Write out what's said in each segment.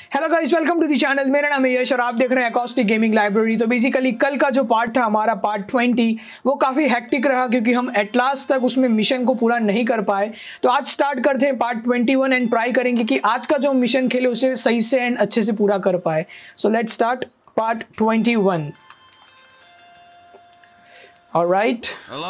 Hello guys, welcome to the channel. मेरा नाम है यश और आप देख रहे हैं एकॉस्टिक गेमिंग लाइब्रेरी। तो बेसिकली कल का जो पार्ट था हमारा पार्ट 20 वो काफ़ी हेक्टिक रहा क्योंकि हम एट लास्ट तक उसमें मिशन को पूरा नहीं कर पाए। तो आज स्टार्ट करते हैं पार्ट 21 एंड ट्राई करेंगे कि आज का जो मिशन खेले उसे सही से एंड अच्छे से पूरा कर पाए। So let's start part 21। Alright,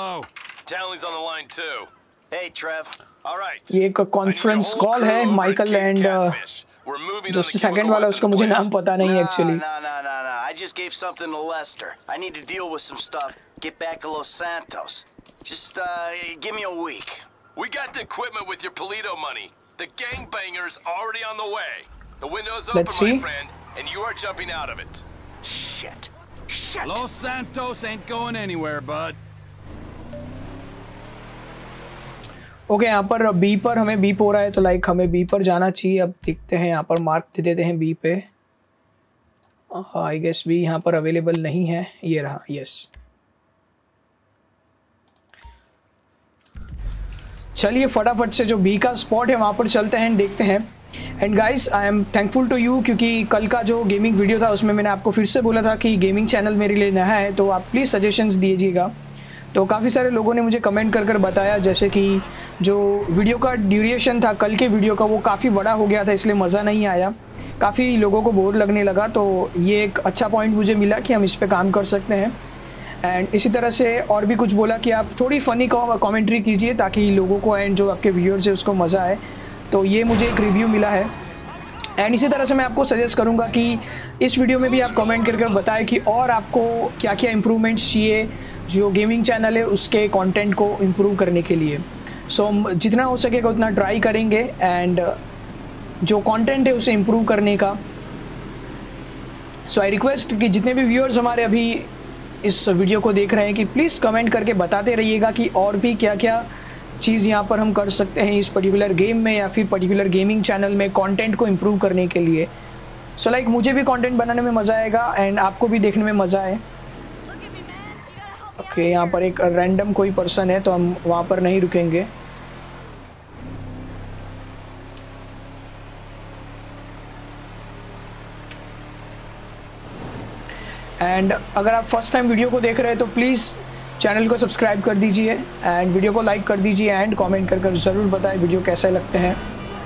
ये एक कॉन्फ्रेंस कॉल है माइकल एंड जो सेकंड वाला उसका मुझे नाम पता नहीं actually. I just gave something to Lester. I need to deal with some stuff. Get back to Los Santos. Just give me a week. We got the equipment with your Polito money. The gangbangers already on the way. The window's open, my friend, and you are jumping out of it. Shit. Los Santos ain't going anywhere, bud. Okay, यहाँ पर B पर हमें beep हो रहा है तो like हमें B पर जाना चाहिए। अब देखते हैं, यहाँ पर मार्क दे देते हैं बी पे। आई गेस बी यहाँ पर अवेलेबल नहीं है। ये रहा, यस। चलिए फटाफट से जो बी का स्पॉट है वहाँ पर चलते हैं, देखते हैं। And guys, I am thankful to you क्योंकि कल का जो गेमिंग वीडियो था उसमें मैंने आपको फिर से बोला था कि गेमिंग चैनल मेरे लिए नया है तो आप प्लीज़ सजेशंस दीजिएगा। तो काफ़ी सारे लोगों ने मुझे कमेंट कर बताया, जैसे कि जो वीडियो का ड्यूरेशन था कल के वीडियो का वो काफ़ी बड़ा हो गया था इसलिए मज़ा नहीं आया, काफ़ी लोगों को बोर लगने लगा। तो ये एक अच्छा पॉइंट मुझे मिला कि हम इस पे काम कर सकते हैं। एंड इसी तरह से और भी कुछ बोला कि आप थोड़ी फ़नी कमेंट्री कीजिए ताकि लोगों को एंड जो आपके व्यूअर्स है उसको मज़ा आए। तो ये मुझे एक रिव्यू मिला है। एंड इसी तरह से मैं आपको सजेस्ट करूँगा कि इस वीडियो में भी आप कमेंट करके बताएं कि और आपको क्या क्या इम्प्रूवमेंट्स चाहिए जो गेमिंग चैनल है उसके कंटेंट को इम्प्रूव करने के लिए। सो हम जितना हो सकेगा उतना ट्राई करेंगे एंड जो कंटेंट है उसे इम्प्रूव करने का। सो आई रिक्वेस्ट कि जितने भी व्यूअर्स हमारे अभी इस वीडियो को देख रहे हैं कि प्लीज़ कमेंट करके बताते रहिएगा कि और भी क्या क्या चीज़ यहाँ पर हम कर सकते हैं इस पर्टिकुलर गेम में या फिर पर्टिकुलर गेमिंग चैनल में कंटेंट को इम्प्रूव करने के लिए। सो लाइक मुझे भी कंटेंट बनाने में मज़ा आएगा एंड आपको भी देखने में मज़ा आए। ओके, यहाँ पर एक रैंडम कोई पर्सन है तो हम वहाँ पर नहीं रुकेंगे। एंड अगर आप फर्स्ट टाइम वीडियो को देख रहे हैं तो प्लीज़ चैनल को सब्सक्राइब कर दीजिए एंड वीडियो को लाइक कर दीजिए एंड कमेंट कर ज़रूर बताएं वीडियो कैसे लगते हैं।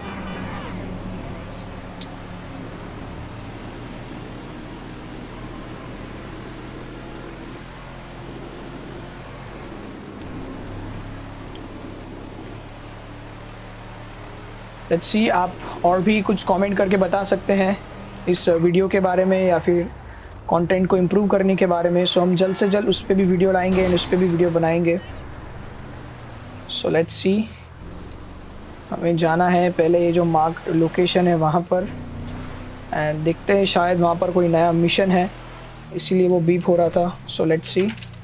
लेट्स सी, आप और भी कुछ कमेंट करके बता सकते हैं इस वीडियो के बारे में या फिर कंटेंट को इम्प्रूव करने के बारे में। सो हम जल्द से जल्द उस पर भी वीडियो लाएंगे एंड उस पर भी वीडियो बनाएंगे। सो लेट्स सी, हमें जाना है पहले ये जो मार्क्ड लोकेशन है वहाँ पर एंड देखते हैं शायद वहाँ पर कोई नया मिशन है इसीलिए वो बीप हो रहा था। सो लेट्स सी।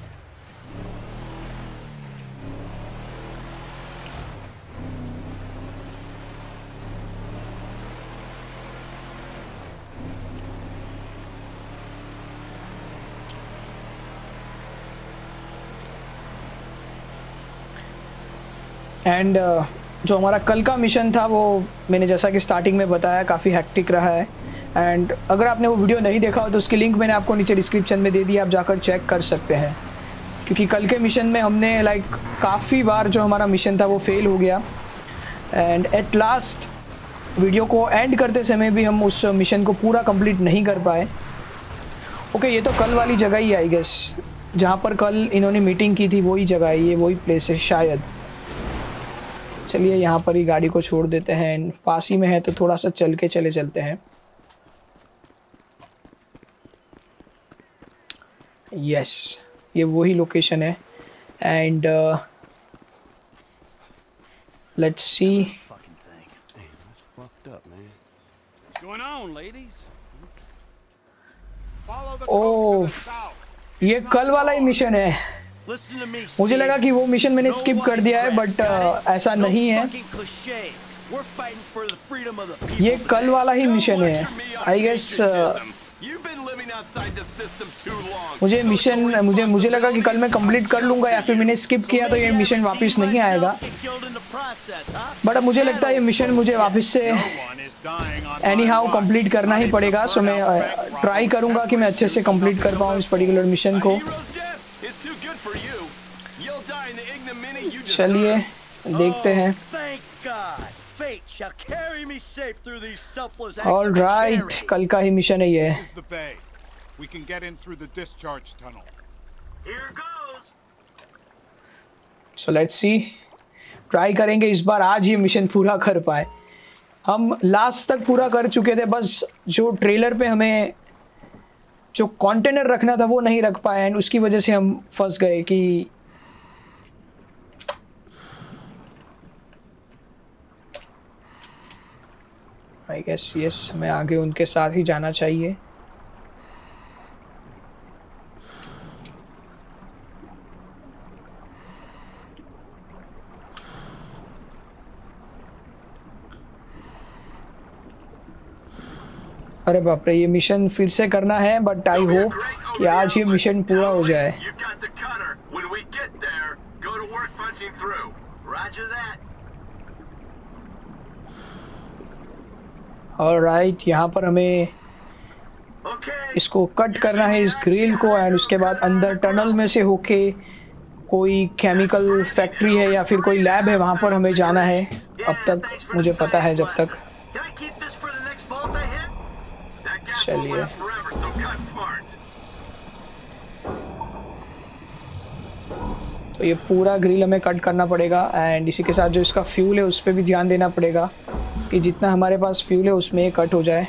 एंड जो हमारा कल का मिशन था वो मैंने जैसा कि स्टार्टिंग में बताया काफ़ी हेक्टिक रहा है। एंड अगर आपने वो वीडियो नहीं देखा हो तो उसकी लिंक मैंने आपको नीचे डिस्क्रिप्शन में दे दी, आप जाकर चेक कर सकते हैं। क्योंकि कल के मिशन में हमने लाइक काफ़ी बार जो हमारा मिशन था वो फेल हो गया एंड एट लास्ट वीडियो को एंड करते समय भी हम उस मिशन को पूरा कंप्लीट नहीं कर पाए। ओके, ये तो कल वाली जगह ही आई गेस, जहाँ पर कल इन्होंने मीटिंग की थी वही जगह है, ये वही प्लेस है शायद। चलिए यहाँ पर ही गाड़ी को छोड़ देते हैं, पास ही में है तो थोड़ा सा चल के चलते हैं। यस, ये वही लोकेशन है एंड लेट्स सी। ओह, ये कल वाला ही मिशन है। मुझे लगा कि वो मिशन मैंने स्किप कर दिया है बट ऐसा नहीं है, ये कल वाला ही मिशन है आई गेस। मुझे लगा कि कल मैं कंप्लीट कर लूंगा या फिर मैंने स्किप किया तो ये मिशन वापस नहीं आएगा, बट अब मुझे लगता है ये मिशन मुझे वापस से एनी हाउ कंप्लीट करना ही पड़ेगा। सो मैं ट्राई करूंगा कि मैं अच्छे से कंप्लीट कर पाऊँ इस पर्टिकुलर मिशन को। चलिए देखते हैं। ऑल राइट, कल का ही मिशन है ये। सो लेट्स सी, ट्राई करेंगे इस बार आज ये मिशन पूरा कर पाए। हम लास्ट तक पूरा कर चुके थे, बस जो ट्रेलर पे हमें जो कंटेनर रखना था वो नहीं रख पाए एंड उसकी वजह से हम फंस गए कि आई गेस यस, हमें आगे उनके साथ ही जाना चाहिए। अरे बाप रे, ये मिशन फिर से करना है, बट आई होप कि आज ये मिशन पूरा हो जाए। ऑलराइट, यहाँ पर हमें इसको कट करना है, इस ग्रिल को, एंड उसके बाद अंदर टनल में से होके कोई केमिकल फैक्ट्री है या फिर कोई लैब है, वहाँ पर हमें जाना है। अब तक मुझे पता है जब तक। चलिए तो ये पूरा ग्रिल हमें कट करना पड़ेगा एंड इसी के साथ जो इसका फ्यूल है उस पर भी ध्यान देना पड़ेगा कि जितना हमारे पास फ्यूल है उसमें ये कट हो जाए।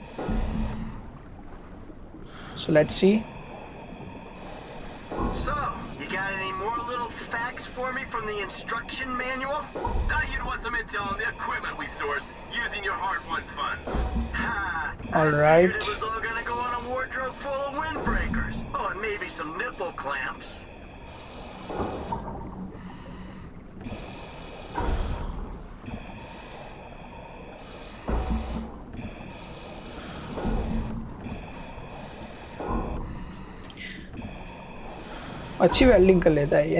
So let's see. For me from the instruction manual? Thought you'd want some intel on the equipment we sourced using your hard-won funds. All right. It was all gonna go on a wardrobe full of windbreakers. Oh, and maybe some nipple clamps. अच्छी welding कर लेता है ये।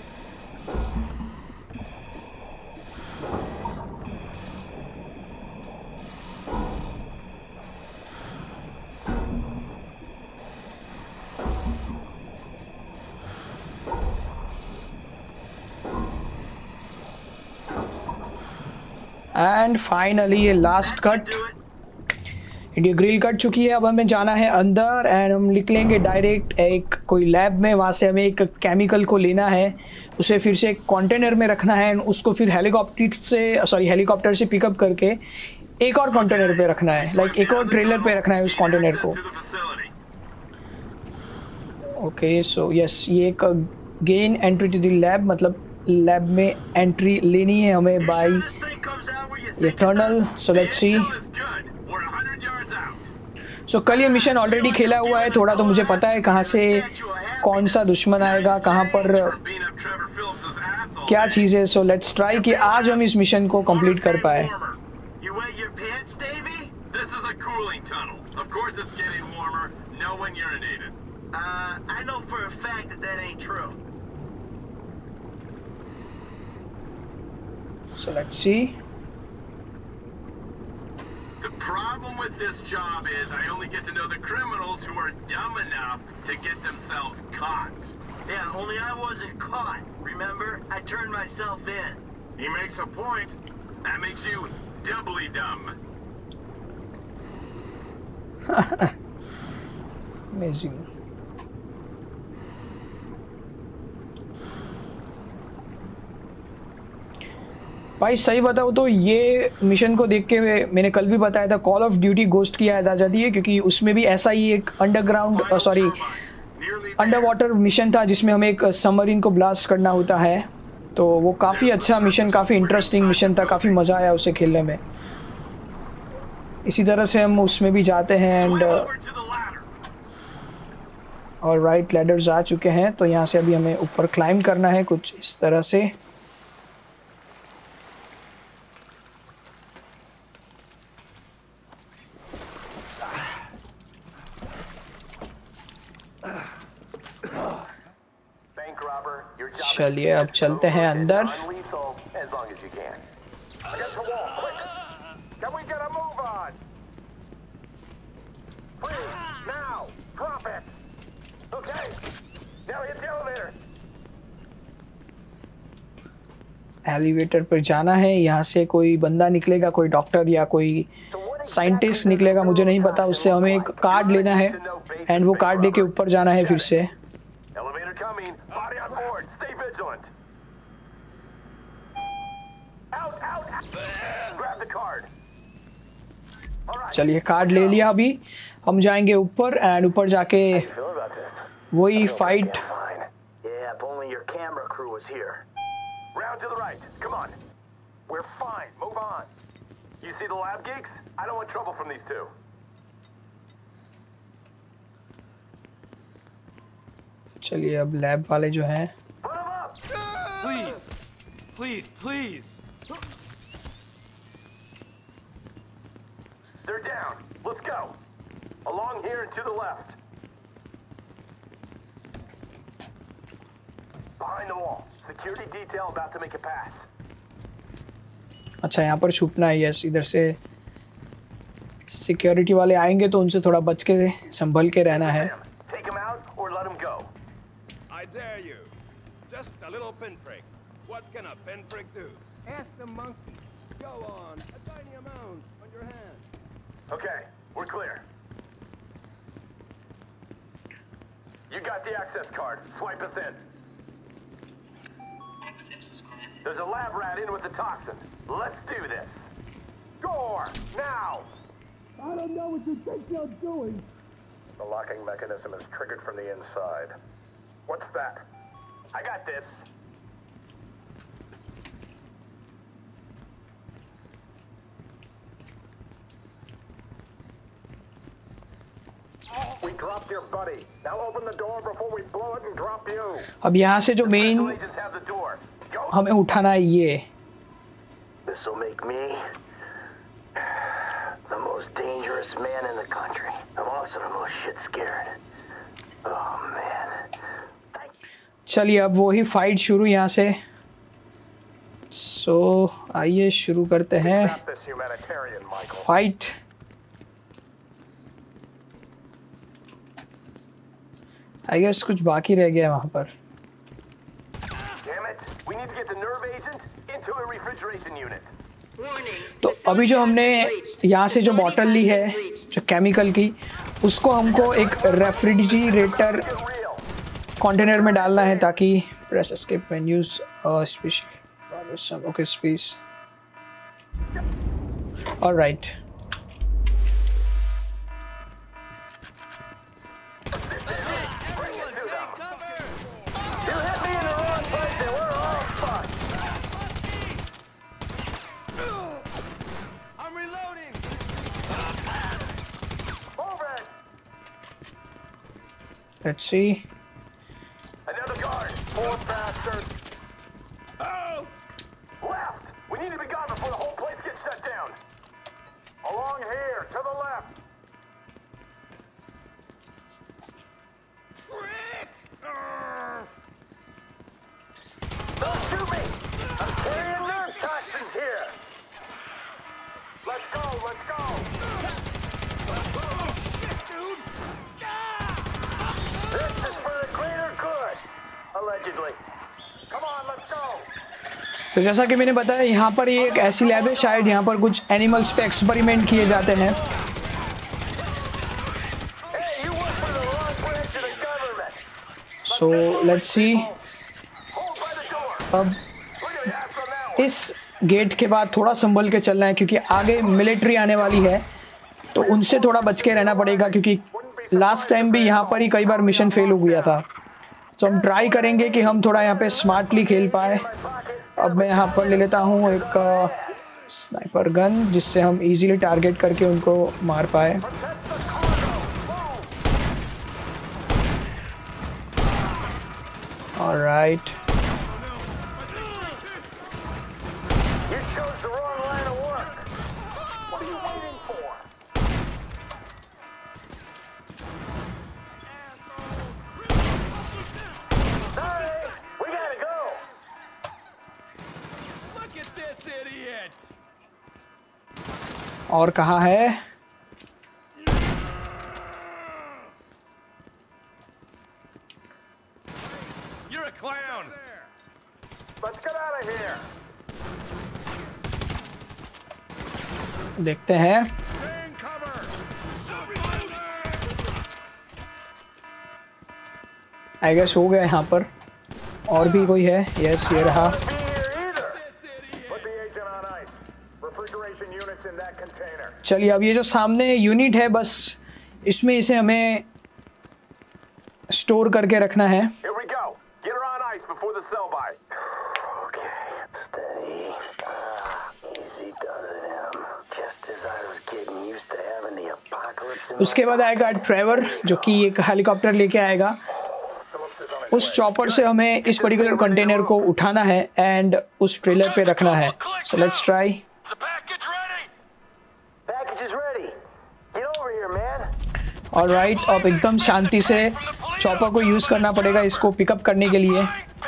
And finally ये last cut, ये grill cut चुकी है। अब हमें जाना है अंदर एंड हम निकलेंगे डायरेक्ट एक कोई लैब में। वहाँ से हमें एक केमिकल को लेना है, उसे फिर से एक कंटेनर में रखना है एंड उसको फिर हेलीकॉप्टर से पिकअप करके एक और कंटेनर पे रखना है, लाइक एक और ट्रेलर पे रखना है उस कंटेनर को। ओके सो यस, ये एक gain entry to the lab, मतलब लैब में एंट्री लेनी है हमें बाय ये टनल। सो लेट्स सी। सो कल ये मिशन ऑलरेडी खेला हुआ है थोड़ा, तो मुझे पता है कहाँ से कौन सा दुश्मन आएगा, कहाँ पर क्या चीज़ है। सो लेट्स ट्राई कि आज हम इस मिशन को कंप्लीट कर पाए। So let's see. The problem with this job is I only get to know the criminals who are dumb enough to get themselves caught. Yeah, only I wasn't caught. Remember? I turned myself in. He makes a point. That makes you doubly dumb. Amazing. भाई सही बताऊँ तो ये mission को देख के मैंने कल भी बताया था, कॉल ऑफ ड्यूटी गोस्ट की याद आ जाती है, क्योंकि उसमें भी ऐसा ही एक अंडर वाटर मिशन था जिसमें हमें एक सबमरीन को ब्लास्ट करना होता है। तो वो काफ़ी अच्छा मिशन, काफ़ी इंटरेस्टिंग मिशन था, काफ़ी मज़ा आया उसे खेलने में। इसी तरह से हम उसमें भी जाते हैं एंड ऑलराइट, लैडर्स आ चुके हैं। तो यहाँ से अभी हमें ऊपर क्लाइंब करना है कुछ इस तरह से। चलिए अब चलते हैं अंदर। Now, drop it. Okay. Now hit the elevator. Elevator पर जाना है, यहाँ से कोई बंदा निकलेगा, कोई डॉक्टर या कोई साइंटिस्ट निकलेगा, मुझे नहीं पता। उससे हमें एक कार्ड लेना है एंड वो कार्ड लेके ऊपर जाना है फिर से। Elevator coming. Body on board. Stay vigilant. Out, out, out. Grab the card. चलिए कार्ड ले लिया, अभी हम जाएंगे ऊपर एंड ऊपर जाके वही fight. Yeah, if only your camera crew was here. Round to the right. Come on. We're fine. Move on. You see the lab geeks? I don't want trouble from these two. चलिए अब lab वाले जो हैं, Put 'em up. Please. Please, please. They're down. Let's go. Along here and to the left. Behind the wall. Security detail about to make a pass. अच्छा यहाँ पर छुपना है। Yes, इधर से सिक्योरिटी वाले आएंगे तो उनसे थोड़ा बच के संभल के रहना है। Take 'em out or let 'em go. I dare you. Just a little pinprick. What can a pinprick do? Ask the monkey. Go on. A tiny amount on your hand. Okay, we're clear. You got the access card. Swipe us in. There's a lab rat in with the toxin. Let's do this. Gore, now! I don't know what you think you're doing. The locking mechanism is triggered from the inside. What's that? I got this. We dropped your buddy. Now open the door before we blow it and drop you. अब यहाँ से जो main Special agents have the door. Go. हमें उठाना है ये। This will make me the most dangerous man in the country. I'm also the most shit scared. Oh man. चलिए अब वही फाइट शुरू यहाँ से। सो आइए शुरू करते हैं Trap this humanitarian, Michael. Fight. I guess कुछ बाकी रह गया वहाँ पर। Damn it. We need to get the nerve agent into a refrigeration unit. तो अभी जो हमने यहाँ से जो बॉटल ली है जो केमिकल की, उसको हमको एक रेफ्रिजरेटर Get real. कंटेनर में डालना है ताकि press escape menus special okay space. Alright, You hit me in the wrong place and we're all fucked. I'm reloading. Move it. Let's see. Another guard. Poor bastard. Oh! Left. We need to be gone before the whole place gets shut down. Along here, to the left. Don't shoot me. I'm carrying nerve toxins here. Let's go. Let's go. This is for the greater good. Allegedly. Come on, let's go. तो जैसा कि मैंने बताया यहाँ पर ये एक ऐसी लैब है, शायद यहाँ पर कुछ एनिमल्स पे एक्सपेरिमेंट किए जाते हैं। Hey, you work for the wrong branch of the government. So let's see. Hold by the door. अब Look at that from that one. इस गेट के बाद थोड़ा संभल के चलना है क्योंकि आगे मिलिट्री आने वाली है, तो उनसे थोड़ा बच के रहना पड़ेगा क्योंकि लास्ट टाइम भी यहाँ पर ही कई बार मिशन फेल हो गया था। तो हम ट्राई करेंगे कि हम थोड़ा यहाँ पे स्मार्टली खेल पाए। अब मैं यहाँ पर ले लेता हूँ एक स्नाइपर गन जिससे हम इजीली टारगेट करके उनको मार पाए। Alright, You chose the wrong line of work. What are you waiting for? Sorry, we gotta go. Look at this idiot! और कहाँ है? a clown. Let's get out of here. देखते हैं। आई गेस हो गया यहाँ पर। और भी कोई है? यस, ये रहा। चलिए, अब ये जो सामने यूनिट है, बस इसमें इसे हमें स्टोर करके रखना है। उसके बाद आएगा ट्रेवर, जो कि एक हेलीकॉप्टर लेके आएगा। उस चॉपर से हमें इस पर्टिकुलर कंटेनर को उठाना है एंड उस ट्रेलर पे रखना है। So let's try. ऑलराइट, अब एकदम शांति से चॉपर को यूज करना पड़ेगा इसको पिकअप करने के लिए।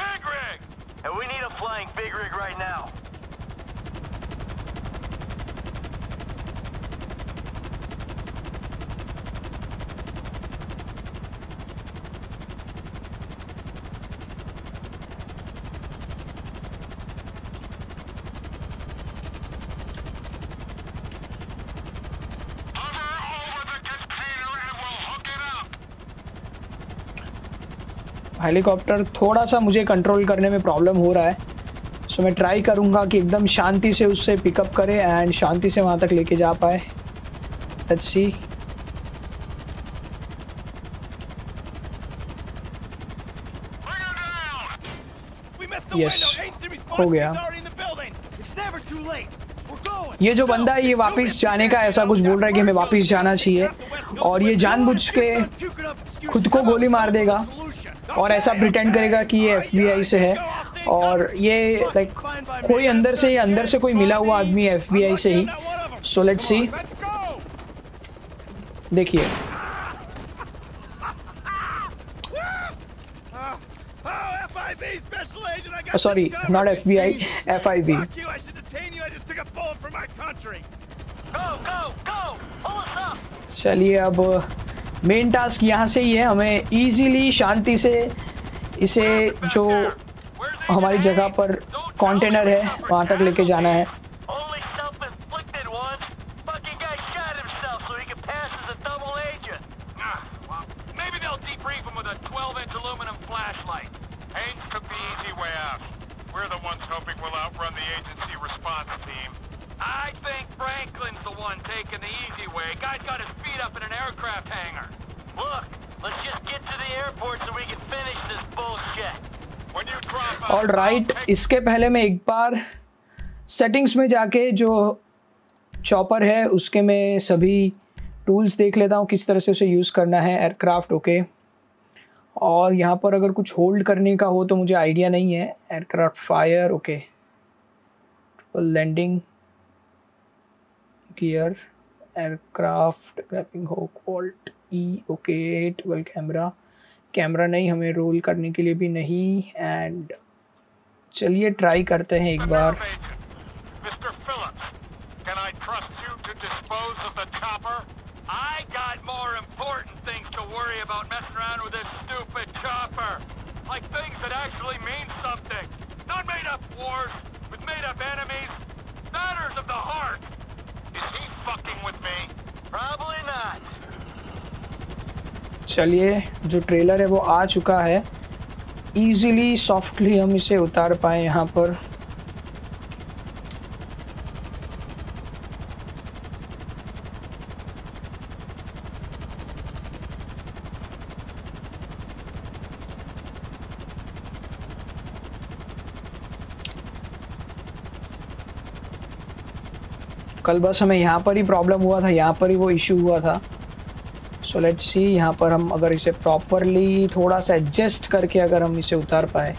हेलीकॉप्टर थोड़ा सा मुझे कंट्रोल करने में प्रॉब्लम हो रहा है, सो मैं ट्राई करूँगा कि एकदम शांति से उससे पिकअप करे एंड शांति से वहाँ तक लेके जा पाए। Let's see. यस, हो गया। ये जो बंदा है ये वापस जाने का ऐसा कुछ बोल रहा है कि हमें वापस जाना चाहिए, और ये जानबूझ के खुद को गोली मार देगा और ऐसा प्रिटेंड करेगा कि ये FBI से है, और ये लाइक कोई अंदर से कोई मिला हुआ आदमी है FBI से ही। सो लेट्स सी। देखिए, सॉरी, नॉट FBI, FIB। चलिए, अब मेन टास्क यहाँ से ही है, हमें इजीली शांति से इसे जो हमारी जगह पर कंटेनर है वहाँ तक लेके जाना है। I think Franklin's the one taking the easy way. Guy's got his feet up in an aircraft hangar. Look, let's just get to the airport so we can finish this bullshit. When you drop out. All right, इसके पहले मैं एक बार settings में जाके जो chopper है उसके मैं सभी टूल्स देख लेता हूँ किस तरह से उसे यूज़ करना है। Aircraft, okay. और यहाँ पर अगर कुछ होल्ड करने का हो तो मुझे आइडिया नहीं है। Aircraft fire, okay. Landing gear, aircraft grappling hook, vault E, okay. 12 camera नहीं, हमें रोल करने के लिए भी नहीं। एंड चलिए ट्राई करते हैं एक बार। चलिए, जो ट्रेलर है वो आ चुका है। इजीली सॉफ्टली हम इसे उतार पाए यहाँ पर। कल बस हमें यहाँ पर ही प्रॉब्लम हुआ था, यहाँ पर ही वो इशू हुआ था। सो लेट्स सी, यहाँ पर हम अगर इसे प्रॉपरली थोड़ा सा एडजस्ट करके अगर हम इसे उतार पाए।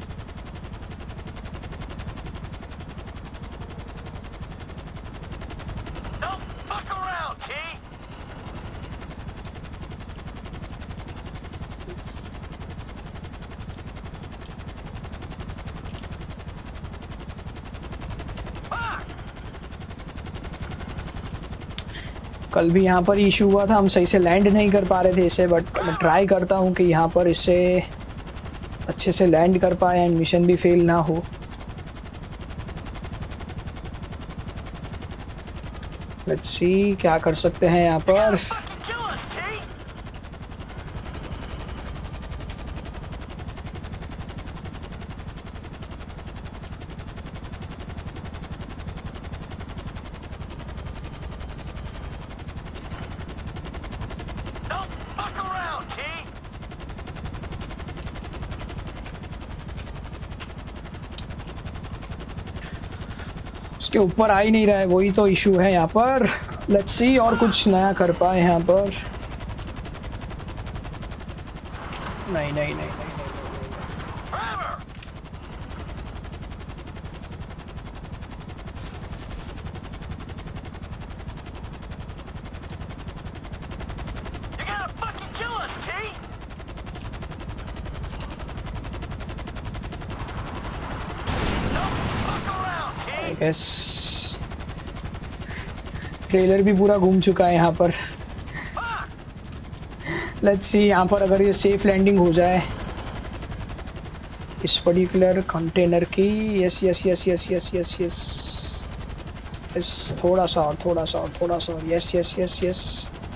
कल भी यहाँ पर इशू हुआ था, हम सही से लैंड नहीं कर पा रहे थे इसे, बट मैं ट्राई करता हूँ कि यहाँ पर इसे अच्छे से लैंड कर पाए एंड मिशन भी फेल ना हो। लेट्स सी क्या कर सकते हैं यहाँ पर। उसके ऊपर आ ही नहीं रहा है, वही तो इशू है यहाँ पर। लेट्स सी और कुछ नया कर पाए यहाँ पर। नहीं नहीं नहीं, नहीं, नहीं। ट्रेलर भी पूरा घूम चुका है यहाँ पर। लेट्स सी यहाँ पर अगर ये सेफ लैंडिंग हो जाए इस पर्टिकुलर कंटेनर की। Yes yes yes yes yes yes yes yes, थोड़ा सा और थोड़ा सा और थोड़ा सा और। Yes yes yes yes.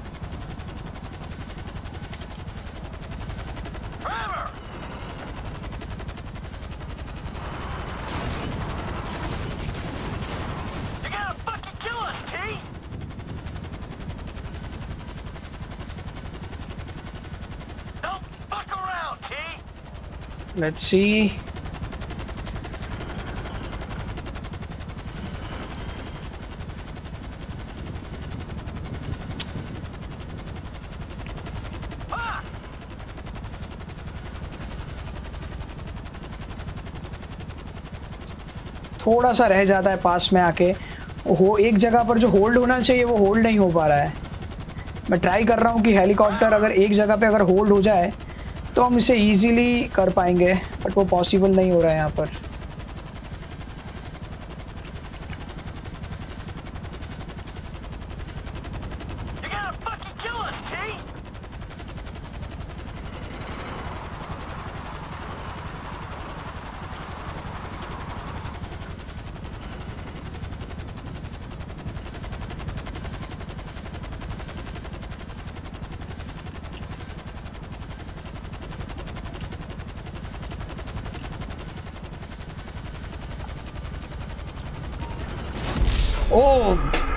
Let's see. थोड़ा सा रह जाता है पास में आके। हो एक जगह पर जो होल्ड होना चाहिए वो होल्ड नहीं हो पा रहा है। मैं ट्राई कर रहा हूँ कि हेलीकॉप्टर अगर एक जगह पे अगर होल्ड हो जाए तो हम इसे इजीली कर पाएंगे, बट वो पॉसिबल नहीं हो रहा है यहाँ पर। ओह,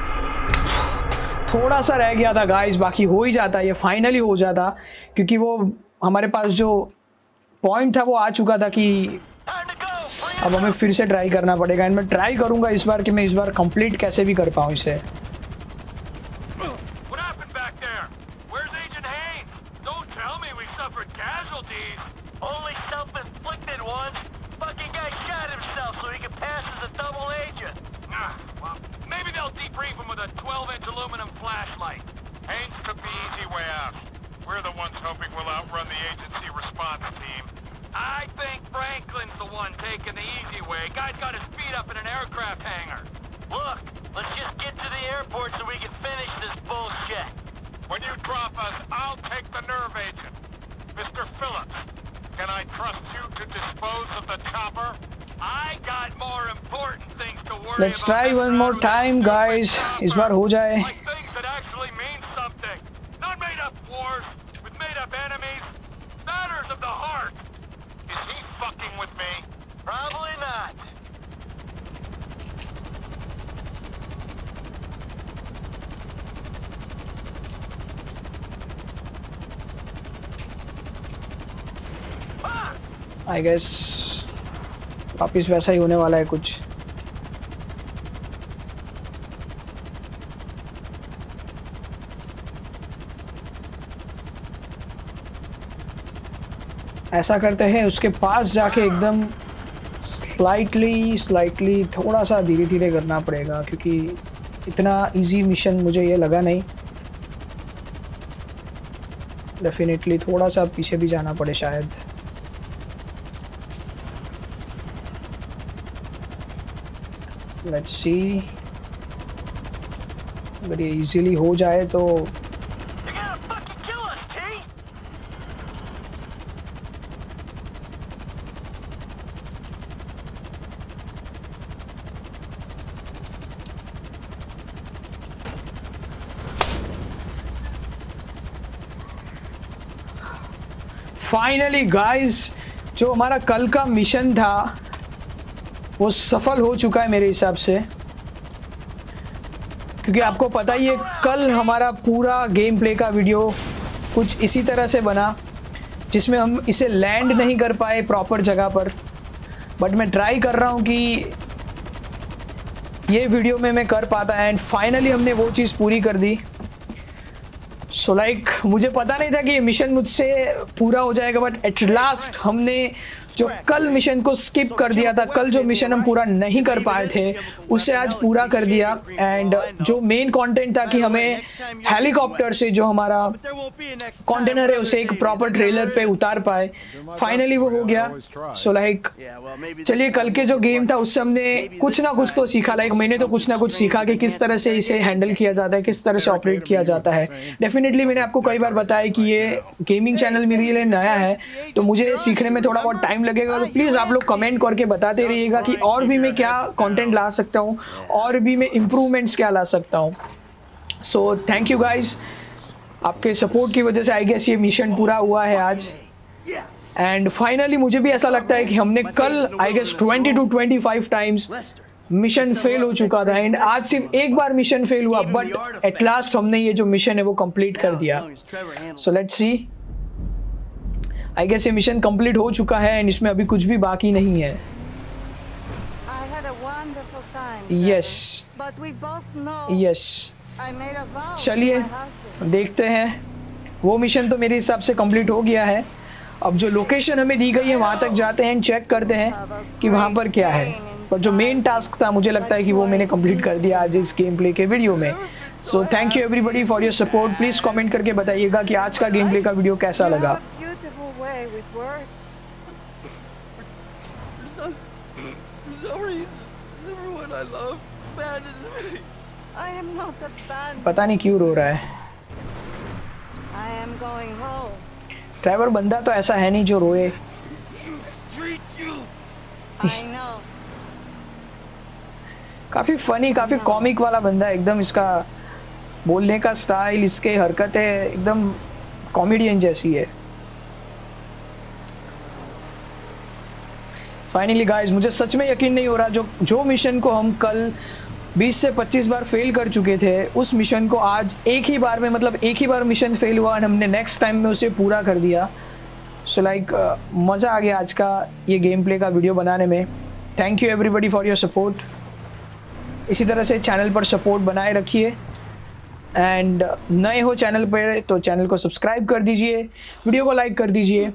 थोड़ा सा रह गया था गाइस, बाकी हो ही जाता, ये फाइनली हो जाता, क्योंकि वो हमारे पास जो पॉइंट था वो आ चुका था कि अब हमें फिर से ट्राई करना पड़ेगा। एंड मैं ट्राई करूंगा इस बार कि मैं इस बार कंप्लीट कैसे भी कर पाऊँ इसे। Debrief him with a 12-inch aluminum flashlight. Haynes took the easy way out. We're the ones hoping we'll outrun the agency response team. I think Franklin's the one taking the easy way. Guy's got his feet up in an aircraft hangar. Look, let's just get to the airport so we can finish this bullshit. When you drop us, I'll take the nerve agent. Mr. Phillips, can I trust you to dispose of the chopper? I got more important things to worry about. Let's try one more time, guys. इस बार हो जाए. Like things that actually mean something. Not made up wars with made up enemies. Matters of the heart. Is he fucking with me? Probably not. I guess वापिस वैसा ही होने वाला है कुछ. ऐसा करते हैं, उसके पास जाके एकदम स्लाइटली थोड़ा सा धीरे धीरे करना पड़ेगा, क्योंकि इतना इजी मिशन मुझे ये लगा नहीं. डेफिनेटली थोड़ा सा पीछे भी जाना पड़े शायद. लेट्स सी, अगर ये इजीली हो जाए तो फाइनली गाइस, जो हमारा कल का मिशन था वो सफल हो चुका है मेरे हिसाब से, क्योंकि आपको पता ही है कल हमारा पूरा गेम प्ले का वीडियो कुछ इसी तरह से बना, जिसमें हम इसे लैंड नहीं कर पाए प्रॉपर जगह पर, बट मैं ट्राई कर रहा हूँ कि ये वीडियो में मैं कर पाता, एंड फाइनली हमने वो चीज़ पूरी कर दी। सो लाइक मुझे पता नहीं था कि ये मिशन मुझसे पूरा हो जाएगा, बट एट लास्ट हमने जो कल मिशन को स्किप कर दिया था, कल जो मिशन हम पूरा नहीं कर पाए थे उसे आज पूरा कर दिया। एंड जो मेन कंटेंट था कि हमें हेलीकॉप्टर से जो हमारा कंटेनर है उसे एक प्रॉपर ट्रेलर पे उतार पाए, फाइनली वो हो गया। सो लाइक चलिए, कल के जो गेम था उससे हमने कुछ ना कुछ तो सीखा, लाइक मैंने तो कुछ ना कुछ सीखा कि किस तरह से इसे हैंडल किया जाता है, किस तरह से ऑपरेट किया जाता है। डेफिनेटली मैंने आपको कई बार बताया कि ये गेमिंग चैनल मेरे लिए नया है, तो मुझे सीखने में थोड़ा बहुत टाइम लगेगा, तो प्लीज़ आप लोग कमेंट करके बताते रहिएगा कि और भी मैं क्या कंटेंट ला सकता हूँ, और भी मैं इम्प्रूवमेंट्स क्या ला सकता हूँ। सो थैंक यू गाइज, आपके सपोर्ट की वजह से आई गेस ये मिशन पूरा हुआ है आज। एंड फाइनली मुझे भी ऐसा लगता है कि हमने कल I guess 20 to 25 times mission fail हो चुका था, एंड आज सिर्फ एक बार मिशन फेल हुआ, बट एट लास्ट हमने ये जो मिशन है वो कंप्लीट कर दिया। So let's see, I guess ये मिशन कंप्लीट हो चुका है एंड इसमें अभी कुछ भी बाकी नहीं है। यस यस, चलिए देखते हैं। वो मिशन तो मेरे हिसाब से कंप्लीट हो गया है। अब जो लोकेशन हमें दी गई है वहाँ तक जाते हैं, चेक करते हैं कि वहाँ पर क्या है। पर जो मेन टास्क था मुझे लगता है कि वो मैंने कंप्लीट कर दिया आज इस गेम प्ले के वीडियो में। So thank you everybody for your support. Please comment करके बताइएगा कि आज का गेम प्ले का वीडियो कैसा लगा। पता नहीं क्यों रो रहा है। ड्राइवर बंदा तो ऐसा है नहीं जो रोए। काफी फनी, काफी कॉमिक वाला बंदा है एकदम। इसका बोलने का स्टाइल, इसके हरकतें एकदम कॉमेडियन जैसी है। फाइनली गाइस, मुझे सच में यकीन नहीं हो रहा, जो मिशन को हम कल 20 से 25 बार फेल कर चुके थे, उस मिशन को आज एक ही बार में, मतलब एक ही बार मिशन फेल हुआ और हमने नेक्स्ट टाइम में उसे पूरा कर दिया। सो लाइक मज़ा आ गया आज का ये गेम प्ले का वीडियो बनाने में। Thank you everybody for your support. इसी तरह से चैनल पर सपोर्ट बनाए रखिए, एंड नए हो चैनल पर तो चैनल को सब्सक्राइब कर दीजिए, वीडियो को लाइक कर दीजिए।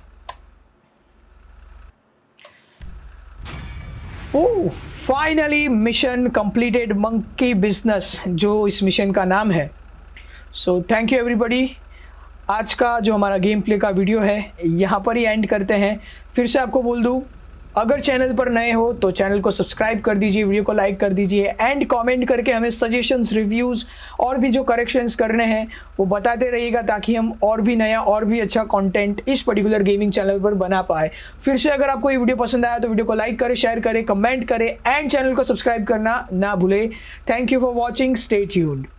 Finally mission completed, monkey business जो इस मिशन का नाम है। So thank you everybody. आज का जो हमारा गेम प्ले का वीडियो है यहाँ पर ही एंड करते हैं। फिर से आपको बोल दूँ, अगर चैनल पर नए हो तो चैनल को सब्सक्राइब कर दीजिए, वीडियो को लाइक कर दीजिए, एंड कमेंट करके हमें सजेशंस, रिव्यूज़ और भी जो करेक्शंस करने हैं वो बताते रहिएगा, ताकि हम और भी नया और भी अच्छा कंटेंट इस पर्टिकुलर गेमिंग चैनल पर बना पाए। फिर से अगर आपको ये वीडियो पसंद आया तो वीडियो को लाइक करें, शेयर करें, कमेंट करें, एंड चैनल को सब्सक्राइब करना ना भूलें। Thank you for watching, stay tuned.